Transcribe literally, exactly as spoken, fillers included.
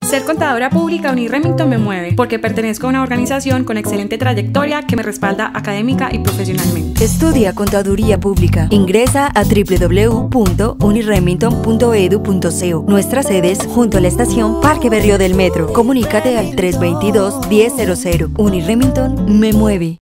Ser contadora pública Uni Remington me mueve, porque pertenezco a una organización con excelente trayectoria que me respalda académica y profesionalmente. Estudia Contaduría Pública. Ingresa a w w w punto uniremington punto edu punto co. Nuestras sedes junto a la estación Parque Berrío del Metro. Comunícate al tres dos dos, uno cero cero. Uni Remington me mueve.